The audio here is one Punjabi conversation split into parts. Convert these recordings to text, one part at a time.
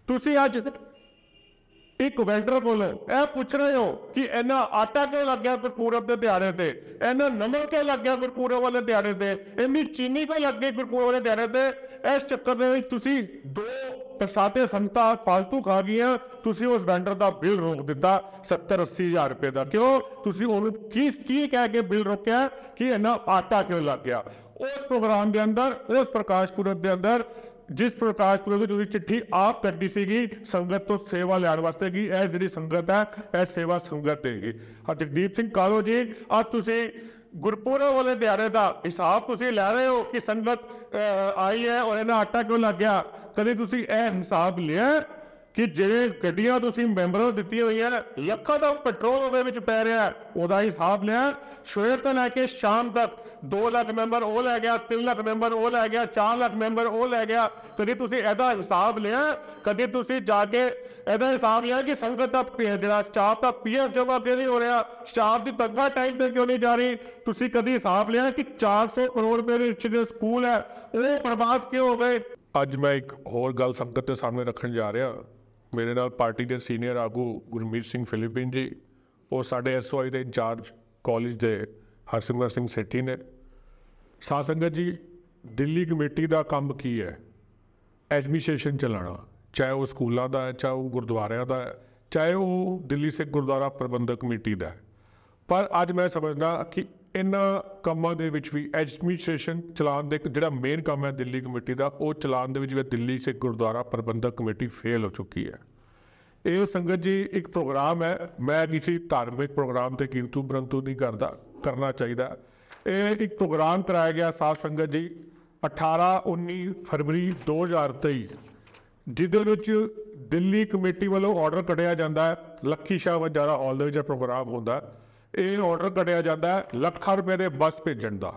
ਤੁਸੀਂ ਅੱਜ एक वेंडर को पूछ रहे हो कि इन्ना आटा क्यों लग गया गुरपूरब के दिहाड़े ते, इन्ना नमक क्यों लग गया गुरपूरब वाले दिहाड़े ते, इन्नी चीनी क्यों लग गई गुरपूरब वाले दिहाड़े ते। इस चक्कर में तुसी दो प्रसादे संगतां फालतू खा गई, तुसी उस वेंडर का बिल रोक दिता 70-80 हज़ार रुपए का। क्यों तुसी उन्होंने की कह के बिल रोकया कि इन्ना आटा क्यों लग गया। उस प्रोग्राम के अंदर, उस प्रकाश पुरब के अंदर जिस प्रकाश पुरब की चिट्ठी आप कड्डी सीगी संगत तो सेवा लैण वास्ते की यह जी संगत है यह सेवा संगत है। जगदीप सिंह कालो जी आज तुसी गुरपुरब वाले दिहाड़े का हिसाब तुसी लै रहे हो कि संगत आई है और इन्हें आटा क्यों लग गया। कभी तुसी यह हिसाब लिया कि ਜਿਹੜੇ ਗੱਡੀਆਂ ਤੁਸੀਂ ਮੈਂਬਰਾਂ ਨੂੰ ਦਿੱਤੀਆਂ ਹੋਈਆਂ ਲੱਖਾਂ ਦਾ ਪੈਟਰੋਲ ਉਹਦੇ ਵਿੱਚ ਪੈ ਰਿਹਾ ਉਹਦਾ ਹਿਸਾਬ ਲਿਆ। ਸਵੇਰ ਤੋਂ ਲੈ ਕੇ ਸ਼ਾਮ ਤੱਕ 2 ਲੱਖ ਮੈਂਬਰ ਉਹ ਲੈ ਗਿਆ, 3 ਲੱਖ ਮੈਂਬਰ ਉਹ ਲੈ ਗਿਆ, 4 ਲੱਖ ਮੈਂਬਰ ਉਹ ਲੈ ਗਿਆ। ਕਦੀ ਤੁਸੀਂ ਇਹਦਾ ਹਿਸਾਬ ਲਿਆ, ਕਦੀ ਤੁਸੀਂ ਜਾ ਕੇ ਇਹਦਾ ਹਿਸਾਬ ਲਿਆ ਕਿ ਸੰਗਤ ਦਾ ਜਿਹੜਾ ਸਟਾਫ ਦਾ ਪੀਐਫ ਜਮ੍ਹਾਂ ਕਿਉਂ ਨਹੀਂ ਹੋ ਰਿਹਾ, ਸਟਾਫ ਦੀ ਤਨਖਾਹ ਟਾਈਮ ਤੇ ਕਿਉਂ ਨਹੀਂ ਜਾ ਰਹੀ। ਤੁਸੀਂ ਕਦੀ ਹਿਸਾਬ ਲਿਆ ਕਿ 400 ਕਰੋੜ ਰੁਪਏ ਦੇ ਵਿੱਚ ਜਿਹੜੇ ਸਕੂਲ ਹੈ ਉਹ ਬਰਬਾਦ ਕਿਉਂ ਹੋ ਗਏ। ਅੱਜ ਮੈਂ ਇੱਕ ਹੋਰ ਗੱਲ ਸੰਗਤ ਦੇ ਸਾਹਮਣੇ ਰੱਖਣ ਜਾ ਰਿਹਾ। मेरे नाल पार्टी के सीनियर आगू गुरमीत सिंह फिलिपिन जी और साढ़े SOI के इंचार्ज कॉलेज के हरसिमरत सिंह सेठी ने। साध संगत जी दिल्ली कमेटी का काम की है एडमिनिस्ट्रेशन चलाना, चाहे वो स्कूलों का है, चाहे वो गुरुद्वारों का है, चाहे वो दिल्ली सिख गुरुद्वारा प्रबंधक कमेटी का है। पर अज मैं समझदा कि इन्हां कामां दे विच भी एडमिनिस्ट्रेशन चलान दे जिहड़ा मेन काम है दिल्ली कमेटी का वो चलान दे विच भी दिल्ली सिख गुरुद्वारा प्रबंधक कमेटी फेल हो चुकी है। ये संगत जी एक प्रोग्राम है, मैं किसी धार्मिक प्रोग्राम से किंतु परंतु नहीं करना चाहिए। ये एक प्रोग्राम कराया गया साध संगत जी 18-19 फरवरी 2023 जिहदे विच दिल्ली कमेटी वालों ऑर्डर कढ़िया जाता है। लक्खी शाह वजारा हॉल दे विच प्रोग्राम होंदा है। ये ऑर्डर कढ़िया जाता है लाखां रुपए के बस भेजण का।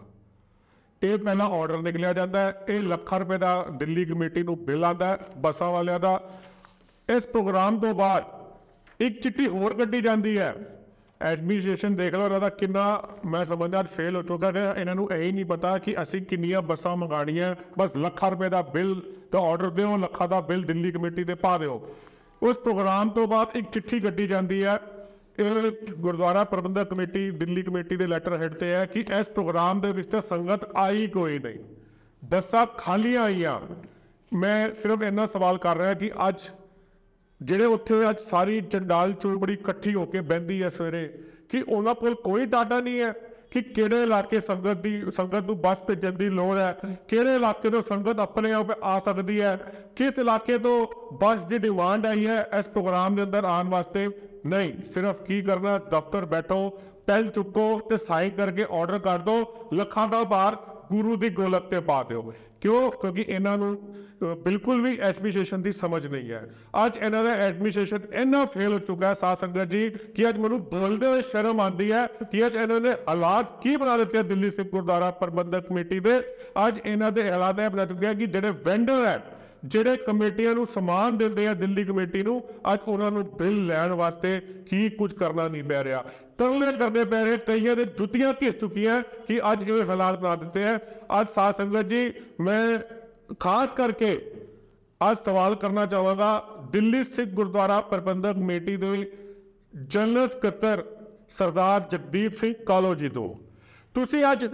ये पहला ऑर्डर निकलिया जाता है, ये लाखां रुपए का दिल्ली कमेटी को बिल आता है बसा वालियां का। इस प्रोग्राम तो बाद एक चिट्ठी होर कड्डी जाती है। एडमिनिस्ट्रेशन देख लो इन्हों कितना मैं समझदा फेल हो चुका है। इन्हों यही नहीं पता कि असी किनियां बसां मंगाणियां, बस लाखां रुपए का बिल तो ऑर्डर दो, लाखां का बिल दिल्ली कमेटी से पा दो। उस प्रोग्राम तो बाद एक चिट्ठी कड्डी जाती है गुरुद्वारा प्रबंधक कमेटी दिल्ली कमेटी के लैटर हेड से है कि इस प्रोग्राम के विच संगत आई कोई नहीं, बसां खालियां आईयां। मैं सिर्फ इन्ना सवाल कर रहा कि अज ਜਿਹੜੇ ਉੱਥੇ ਅੱਜ ਸਾਰੀ ਚੰਡਾਲ ਚੂੜਬੜੀ ਇਕੱਠੀ ਹੋ ਕੇ ਬਹਿੰਦੀ ਹੈ ਸਵੇਰੇ ਕਿ ਉਹਨਾਂ ਕੋਲ ਕੋਈ ਡਾਟਾ ਨਹੀਂ ਹੈ ਕਿ ਕਿਹੜੇ ਇਲਾਕੇ ਸੰਗਤ ਨੂੰ ਬੱਸ ਭੇਜਣ ਦੀ ਲੋੜ ਹੈ, ਕਿਹੜੇ ਇਲਾਕੇ ਤੋਂ ਸੰਗਤ ਆਪਣੇ ਆਪ ਆ ਸਕਦੀ ਹੈ, ਕਿਸ ਇਲਾਕੇ ਤੋਂ ਬੱਸ ਦੀ डिमांड आई है इस प्रोग्राम के अंदर आने वास्ते। नहीं, सिर्फ की करना दफ्तर बैठो, पेन चुको तो साइन करके ऑर्डर कर दो, लखां का भार गुरु की गोलक ते पा दो। क्यों? क्योंकि इन्हों बिल्कुल भी एडमिनिस्ट्रेशन की समझ नहीं है। अज इन्हों का एडमिनिस्ट्रेशन इन्ना फेल हो चुका है साध संगत जी कि अज मैं बोलते हुए शर्म आती है कि अज इन्होंने हालात की बना देते हैं दिल्ली सिख गुरुद्वारा प्रबंधक कमेटी के। अज इन्हों के हालात बना चुके हैं कि जोड़े वेंडर है ਜਿਹੜੇ ਕਮੇਟੀਆਂ ਨੂੰ ਸਮਾਨ ਦਿੰਦੇ ਆ ਦਿੱਲੀ ਕਮੇਟੀ ਨੂੰ ਅੱਜ ਉਹਨਾਂ ਨੂੰ ਬਿੱਲ ਲੈਣ ਵਾਸਤੇ ਕੀ ਕੁਝ ਕਰਨਾ ਨਹੀਂ ਪੈ ਰਿਹਾ, ਤਰਲੇ ਕਰਨੇ ਪੈ ਰਹੇ। ਕਈਆਂ ਦੇ ਜੁੱਤੀਆਂ ਘਿਸ ਚੁੱਕੀਆਂ ਕਿ ਅੱਜ ਇਹ ਹਾਲਾਤ ਬਣਾ ਦਿੱਤੇ ਹੈ। ਅੱਜ ਸਾਧ ਸੰਗਤ ਜੀ मैं खास करके आज सवाल करना चाहूँगा दिल्ली सिख गुरुद्वारा प्रबंधक कमेटी के जनरल सकत्तर सरदार जगदीप सिंह कालो जी तो तुसी आज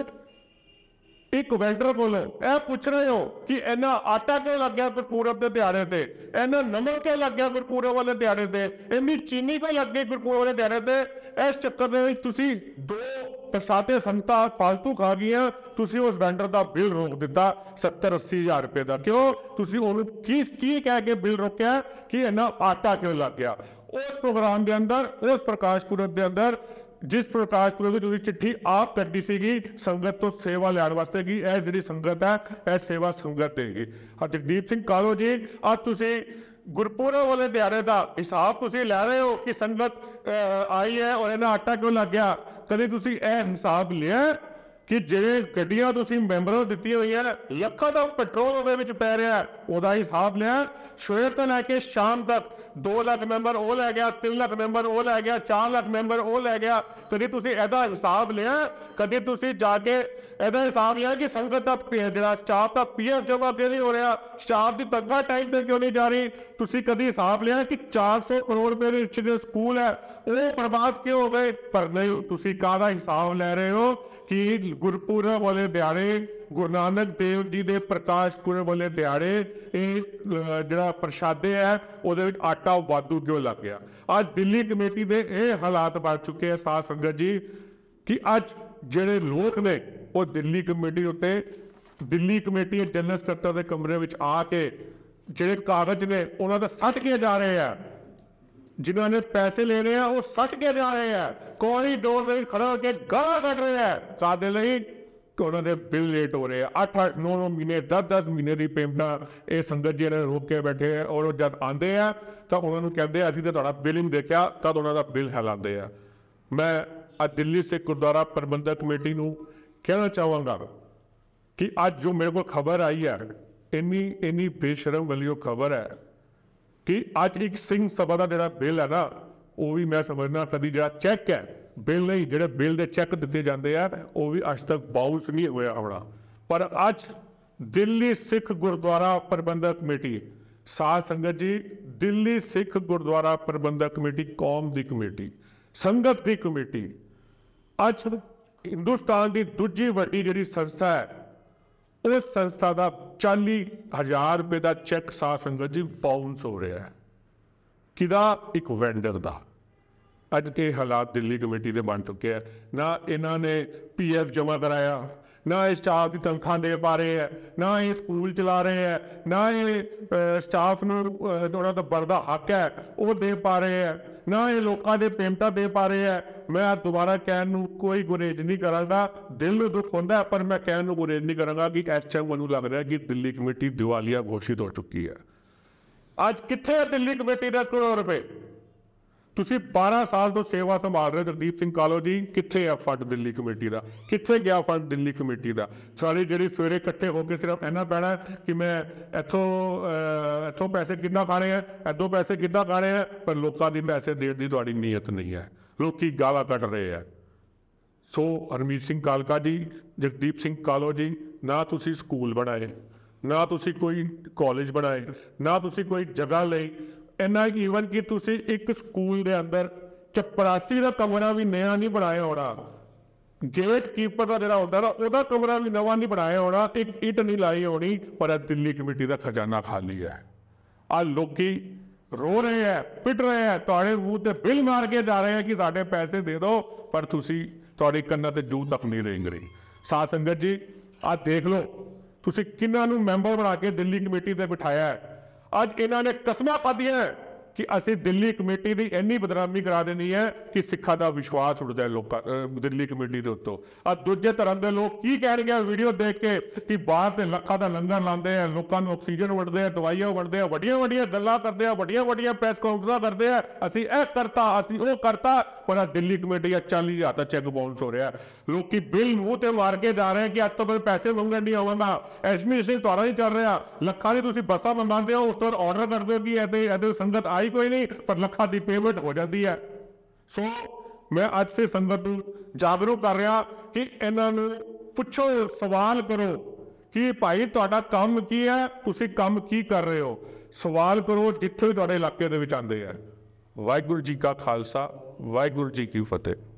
एक वेंडर को पूछ रहे हो कि इन्ना आटा क्यों लग गया गुरपूरब के दिहाड़े ते, इन्ना नमक क्यों लग गया गुरपूरब वाले दिहाड़े ते, इन्नी चीनी क्यों लग गई गुरपूरब वाले दिहाड़े ते। इस चक्कर में तुसी दो प्रसादे संगतां फालतू खा गई, तुसी उस वेंडर का बिल रोक दिता 70-80 हज़ार रुपए का। क्यों? तुसी उन्होंने की कह के बिल रोकया कि इन्ना आटा क्यों लग गया। उस प्रोग्राम के अंदर, उस प्रकाश पुरब के अंदर जिस प्रकाश पुरब की चिट्ठी आप कड्डी सीगी संगत तो सेवा लैण वास्ते की यह जी संगत है यह सेवा संगत है। जगदीप सिंह कालो जी आज तुसी गुरपुरब वाले दिहाड़े का हिसाब तुसी लै रहे हो कि संगत आई है और इन्हें आटा क्यों लग गया। कभी तुसी यह हिसाब लिया ਕਿ ਜਿਹੜੇ ਗੱਡੀਆਂ ਤੁਸੀਂ ਮੈਂਬਰਾਂ ਨੂੰ ਦਿੱਤੀਆਂ ਹੋਈਆਂ ਲੱਖਾਂ ਦਾ ਪੈਟਰੋਲ ਉਹਦੇ ਵਿੱਚ ਪੈ ਰਿਹਾ, ਉਹਦਾ ਹਿਸਾਬ ਲਿਆ। ਸਵੇਰ ਤੋਂ ਲੈ ਕੇ ਸ਼ਾਮ ਤੱਕ 2 ਲੱਖ ਮੈਂਬਰ ਉਹ ਲੈ ਗਿਆ, 3 ਲੱਖ ਮੈਂਬਰ ਉਹ ਲੈ ਗਿਆ, 4 ਲੱਖ ਮੈਂਬਰ ਉਹ ਲੈ ਗਿਆ। ਕਦੀ ਤੁਸੀਂ ਇਹਦਾ ਹਿਸਾਬ ਲਿਆ? ਕਦੀ ਤੁਸੀਂ ਜਾ ਕੇ ਇਹਦਾ ਹਿਸਾਬ ਲਿਆ ਕਿ ਸੰਗਤ ਦਾ ਜਿਹੜਾ ਸਟਾਫ ਦਾ PF ਜਮ੍ਹਾਂ ਕਿਉਂ ਨਹੀਂ ਹੋ ਰਿਹਾ, ਸਟਾਫ ਦੀ ਤਨਖਾਹ ਟਾਈਮ ਤੇ ਕਿਉਂ ਨਹੀਂ ਜਾ ਰਹੀ? ਤੁਸੀਂ ਕਦੀ ਹਿਸਾਬ ਲਿਆ ਕਿ 400 ਕਰੋੜ ਰੁਪਏ ਦੇ ਵਿੱਚ ਜੋ ਸਕੂਲ ਹੈ ਉਹ ਬਰਬਾਦ ਕਿਉਂ ਹੋ ਗਏ? ਪਰ ਨਹੀਂ, ਤੁਸੀਂ ਕਾਹਦਾ ਹਿਸਾਬ ਲੈ ਰਹੇ ਹੋ ਕਿ ਗੁਰਪੁਰਬ ਵਾਲੇ ਦਿਹਾੜੇ, ਗੁਰੂ ਨਾਨਕ ਦੇਵ ਜੀ ਦੇ ਪ੍ਰਕਾਸ਼ ਪੁਰਬ ਵਾਲੇ ਦਿਹਾੜੇ, ਇਹ ਜਿਹੜਾ ਪ੍ਰਸ਼ਾਦੇ ਹੈ ਉਹਦੇ ਵਿੱਚ ਆਟਾ ਵਾਧੂ ਕਿਉਂ ਲੱਗ ਗਿਆ? ਅੱਜ ਦਿੱਲੀ ਕਮੇਟੀ ਦੇ ਇਹ ਹਾਲਾਤ ਬਣ ਚੁੱਕੇ ਆ ਸਾਧ ਸੰਗਤ ਜੀ ਕਿ ਅੱਜ ਜਿਹੜੇ ਲੋਕ ਨੇ ਉਹ ਦਿੱਲੀ ਕਮੇਟੀ ਉੱਤੇ, ਦਿੱਲੀ ਕਮੇਟੀ ਜਨਰਲ ਸਕੱਤਰ ਦੇ ਕਮਰੇ ਵਿੱਚ ਆ ਕੇ ਜਿਹੜੇ ਕਾਗਜ਼ ਨੇ ਉਹਨਾਂ ਦਾ ਸੱਟ ਕੇ ਜਾ ਰਹੇ ਆ, ਜਿਨ੍ਹਾਂ ਨੇ ਪੈਸੇ ਲੈਣੇ ਆ ਉਹ ਸੱਟ ਕੇ ਜਾ ਰਹੇ ਆ, ਕੋਰੀਡੋਰ ਦੇ ਵਿੱਚ ਖੜਾ ਹੋ ਕੇ ਗਾਲਾਂ ਕੱਢ ਰਹੇ ਆ। ਕਾਹਦੇ ਲਈ? ਉਹਨਾਂ ਦੇ ਬਿੱਲ ਲੇਟ ਹੋ ਰਹੇ ਆ, 8-8, 9-9 ਮਹੀਨੇ, 10-10 ਮਹੀਨੇ ਦੀ ਪੇਮੈਂਟਾਂ ਇਹ ਸੰਗਤ ਜੀ ਨੇ ਰੋਕ ਕੇ ਬੈਠੇ ਆ। ਔਰ ਜਦ ਆਉਂਦੇ ਆ ਤਾਂ ਉਹਨਾਂ ਨੂੰ ਕਹਿੰਦੇ ਆ ਅਸੀਂ ਤਾਂ ਤੁਹਾਡਾ ਬਿੱਲ ਨਹੀਂ ਦੇਖਿਆ, ਤਦ ਉਹਨਾਂ ਦਾ ਬਿੱਲ ਹਿਲਾਉਂਦੇ ਆ। ਮੈਂ ਅੱਜ ਦਿੱਲੀ ਸਿੱਖ ਗੁਰਦੁਆਰਾ ਪ੍ਰਬੰਧਕ ਕਮੇਟੀ ਨੂੰ ਕਹਿਣਾ ਚਾਹਾਂਗਾ ਕਿ ਅੱਜ ਜੋ ਮੇਰੇ ਕੋਲ ਖਬਰ ਆਈ ਹੈ, ਇੰਨੀ ਬੇਸ਼ਰਮ ਵਾਲੀ ਉਹ ਖਬਰ ਹੈ ਕਿ ਅੱਜ ਇੱਕ ਸਿੰਘ ਸਭਾ ਦਾ ਜਿਹੜਾ ਬਿੱਲ ਹੈ ਨਾ, ਉਹ ਵੀ ਮੈਂ ਸਮਝਦਾ ਕਦੀ ਜਿਹੜਾ ਚੈੱਕ ਹੈ, ਬਿੱਲ ਨਹੀਂ, ਜਿਹੜੇ ਬਿੱਲ ਦੇ ਚੈੱਕ ਦਿੱਤੇ ਜਾਂਦੇ ਆ ਉਹ ਵੀ ਅੱਜ ਤੱਕ ਬਾਉਂਸ ਨਹੀਂ ਹੋਇਆ ਹੋਣਾ। ਪਰ ਅੱਜ ਦਿੱਲੀ ਸਿੱਖ ਗੁਰਦੁਆਰਾ ਪ੍ਰਬੰਧਕ ਕਮੇਟੀ, ਸਾਧ ਸੰਗਤ ਜੀ, ਦਿੱਲੀ ਸਿੱਖ ਗੁਰਦੁਆਰਾ ਪ੍ਰਬੰਧਕ ਕਮੇਟੀ ਕੌਮ ਦੀ ਕਮੇਟੀ, ਸੰਗਤ ਦੀ ਕਮੇਟੀ, ਅੱਜ ਹਿੰਦੁਸਤਾਨ ਦੀ ਦੂਜੀ ਵੱਡੀ ਜਿਹੜੀ ਸੰਸਥਾ ਹੈ ਉਸ ਸੰਸਥਾ ਦਾ 40,000 ਰੁਪਏ ਦਾ ਚੈੱਕ ਸਾਧ ਸੰਗਤ ਜੀ ਬਾਉਂਸ ਹੋ ਰਿਹਾ ਹੈ। ਕਿਹਦਾ? ਇੱਕ ਵੈਂਡਰ ਦਾ। ਅੱਜ ਤੇ ਹਾਲਾਤ ਦਿੱਲੀ ਕਮੇਟੀ ਦੇ ਬਣ ਚੁੱਕੇ ਆ। ਨਾ ਇਹਨਾਂ ਨੇ PF ਜਮ੍ਹਾਂ ਕਰਾਇਆ, ਨਾ ਇਹ ਸਟਾਫ ਦੀ ਤਨਖਾਹ ਦੇ ਪਾ ਰਹੇ ਹੈ, ਨਾ ਇਹ ਸਕੂਲ ਚਲਾ ਰਹੇ ਹੈ, ਨਾ ਇਹ ਸਟਾਫ ਨੂੰ ਉਹਨਾਂ ਦਾ ਬਣਦਾ ਹੱਕ ਹੈ ਉਹ ਦੇ ਪਾ ਰਹੇ ਹੈ, ਨਾ ਇਹ ਲੋਕਾਂ ਦੇ ਪੇਮੈਂਟਾਂ ਦੇ ਪਾ ਰਹੇ ਹੈ। ਮੈਂ ਦੁਬਾਰਾ ਕਹਿਣ ਨੂੰ ਕੋਈ ਗੁਰੇਜ਼ ਨਹੀਂ ਕਰਾਂਗਾ, ਦਿਲ ਨੂੰ ਦੁੱਖ ਹੁੰਦਾ, ਪਰ ਮੈਂ ਕਹਿਣ ਨੂੰ ਗੁਰੇਜ਼ ਨਹੀਂ ਕਰਾਂਗਾ ਕਿ ਇਸ ਟਾਈਮ ਮੈਨੂੰ ਲੱਗ ਰਿਹਾ ਕਿ ਦਿੱਲੀ ਕਮੇਟੀ ਦਿਵਾਲੀਆ ਘੋਸ਼ਿਤ ਹੋ ਚੁੱਕੀ ਹੈ। ਅੱਜ ਕਿੱਥੇ ਹੈ ਦਿੱਲੀ ਕਮੇਟੀ ਦਾ ਕਰੋੜ ਰੁਪਏ? ਤੁਸੀਂ 12 ਸਾਲ ਤੋਂ ਸੇਵਾ ਸੰਭਾਲ ਰਹੇ ਜਗਦੀਪ ਸਿੰਘ ਕਾਲੋ ਜੀ, ਕਿੱਥੇ ਆ ਫੰਡ ਦਿੱਲੀ ਕਮੇਟੀ ਦਾ? ਕਿੱਥੇ ਗਿਆ ਫੰਡ ਦਿੱਲੀ ਕਮੇਟੀ ਦਾ? ਸਾਰੀ ਜਿਹੜੀ ਸਵੇਰੇ ਇਕੱਠੇ ਹੋ ਕੇ ਸਿਰਫ ਇਹਨਾਂ ਪੈਣਾ ਕਿ ਮੈਂ ਇੱਥੋਂ ਪੈਸੇ ਕਿੱਦਾਂ ਖਾਣੇ ਆ, ਇੱਥੋਂ ਪੈਸੇ ਕਿੱਦਾਂ ਖਾਣੇ ਆ, ਪਰ ਲੋਕਾਂ ਦੀ ਪੈਸੇ ਦੇਣ ਦੀ ਤੁਹਾਡੀ ਨੀਅਤ ਨਹੀਂ ਹੈ। ਲੋਕੀ ਗਾਲਾਂ ਕੱਢ ਰਹੇ ਆ। ਸੋ ਹਰਮੀਤ ਸਿੰਘ ਕਾਲਕਾ ਜੀ, ਜਗਦੀਪ ਸਿੰਘ ਕਾਲੋ ਜੀ, ਨਾ ਤੁਸੀਂ ਸਕੂਲ ਬਣਾਏ, ਨਾ ਤੁਸੀਂ ਕੋਈ ਕਾਲਜ ਬਣਾਏ, ਨਾ ਤੁਸੀਂ ਕੋਈ ਜਗ੍ਹਾ ਲਈ। ਇੰਨਾ ਈਵਨ ਕਿ ਤੁਸੀਂ ਇੱਕ ਸਕੂਲ ਦੇ ਅੰਦਰ ਚਪੜਾਸੀ ਦਾ ਕਮਰਾ ਵੀ ਨਵਾਂ ਨਹੀਂ ਬਣਾਇਆ ਹੋਣਾ, ਗੇਟ ਕੀਪਰ ਦਾ ਜਿਹੜਾ ਹੁੰਦਾ ਨਾ ਉਹਦਾ ਕਮਰਾ ਵੀ ਨਵਾਂ ਨਹੀਂ ਬਣਾਇਆ ਹੋਣਾ, ਇੱਕ ਇੱਟ ਨਹੀਂ ਲਾਈ ਹੋਣੀ, ਪਰ ਦਿੱਲੀ ਕਮੇਟੀ ਦਾ ਖਜ਼ਾਨਾ ਖਾਲੀ ਹੈ। ਆ ਲੋਕੀ ਰੋ ਰਹੇ ਹੈ, ਪਿੱਟ ਰਹੇ ਹੈ, ਤੁਹਾਡੇ ਮੂੰਹ ਤੇ ਬਿੱਲ ਮਾਰ ਕੇ ਜਾ ਰਹੇ ਹੈ ਕਿ ਸਾਡੇ ਪੈਸੇ ਦੇ ਦਿਓ, ਪਰ ਤੁਸੀਂ ਤੁਹਾਡੀ ਕੰਨਾਂ ਤੇ ਜੂ ਤੱਕ ਨਹੀਂ ਰੇਂਗ ਰਹੀ। ਸਾਧ ਸੰਗਤ ਜੀ, ਆਹ ਦੇਖ ਲਓ ਤੁਸੀਂ ਕਿਹਨਾਂ ਨੂੰ ਮੈਂਬਰ ਬਣਾ ਕੇ ਦਿੱਲੀ ਕਮੇਟੀ ਤੇ ਬਿਠਾਇਆ ਹੈ। ਅੱਜ ਇਹਨਾਂ ਨੇ ਕਸਮਾਂ ਖਾਧੀਆਂ ਕਿ ਅਸੀਂ ਦਿੱਲੀ ਕਮੇਟੀ ਦੀ ਇੰਨੀ ਬਦਨਾਮੀ ਕਰਾ ਦੇਣੀ ਹੈ ਕਿ ਸਿੱਖਾਂ ਦਾ ਵਿਸ਼ਵਾਸ ਉੱਠਦਾ ਹੈ ਲੋਕਾਂ ਦਿੱਲੀ ਕਮੇਟੀ ਦੇ ਉੱਤੋਂ। ਅੱਜ ਦੂਜੇ ਧਰਮ ਦੇ ਲੋਕ ਕੀ ਕਹਿਣਗੇ ਵੀਡੀਓ ਦੇਖ ਕੇ ਕਿ ਬਾਹਰ ਦੇ ਲੱਖਾਂ ਦਾ ਲੰਗਰ ਲਾਉਂਦੇ ਆ, ਲੋਕਾਂ ਨੂੰ ਆਕਸੀਜਨ ਵੰਡਦੇ ਆ, ਦਵਾਈਆਂ ਵੰਡਦੇ ਆ, ਵੱਡੀਆਂ ਗੱਲਾਂ ਕਰਦੇ ਆ, ਵੱਡੀਆਂ ਪ੍ਰੈਸ ਕਾਨਫਰੰਸਾਂ ਕਰਦੇ ਆ, ਅਸੀਂ ਇਹ ਕਰਤਾ, ਅਸੀਂ ਉਹ ਕਰਤਾ, ਪਰ ਦਿੱਲੀ ਕਮੇਟੀ ਦਾ 40,000 ਦਾ ਚੈੱਕ ਬਾਉਂਸ ਹੋ ਰਿਹਾ। ਲੋਕੀ ਬਿੱਲ ਮੂੰਹ ਤੇ ਮਾਰ ਕੇ ਜਾ ਰਹੇ ਕਿ ਅੱਜ ਤੋਂ ਬਾਅਦ ਪੈਸੇ ਮੰਗਣ ਨਹੀਂ ਆਵਾਂਗਾ, ਐਡਮਿਨਿਸਟ੍ਰੇਸ਼ਨ ਤੁਹਾਡਾ ਹੀ ਚੱਲ ਰਿਹਾ, ਲੱਖਾਂ ਦੀ ਤੁਸੀਂ ਬੱਸਾਂ ਮੰਗਵਾਉਂਦੇ ਹੋ, ਉਸ ਤੋਂ ਆਰਡਰ ਕਰਦੇ ਹੋ ਕਿ ਇਹਦੇ ਸੰਗਤ ਆਈ ਕੋਈ ਨਹੀਂ, ਪਰ ਲੱਖਾਂ ਦੀ ਪੇਮੈਂਟ ਹੋ ਜਾਂਦੀ ਹੈ। ਸੋ ਮੈਂ ਅੱਜ ਸੇ ਸੰਗਤ ਨੂੰ ਜਾਗਰੂਕ ਕਰ ਰਿਹਾ ਕਿ ਇਹਨਾਂ ਨੂੰ ਪੁੱਛੋ, ਸਵਾਲ ਕਰੋ ਕਿ ਭਾਈ ਤੁਹਾਡਾ ਕੰਮ ਕੀ ਹੈ, ਤੁਸੀਂ ਕੰਮ ਕੀ ਕਰ ਰਹੇ ਹੋ, ਸਵਾਲ ਕਰੋ ਜਿੱਥੇ ਤੁਹਾਡੇ ਇਲਾਕੇ ਦੇ ਵਿੱਚ ਆਉਂਦੇ ਆ। ਵਾਹਿਗੁਰੂ ਜੀ ਕਾ ਖਾਲਸਾ, ਵਾਹਿਗੁਰੂ ਜੀ ਕੀ ਫਤਿਹ।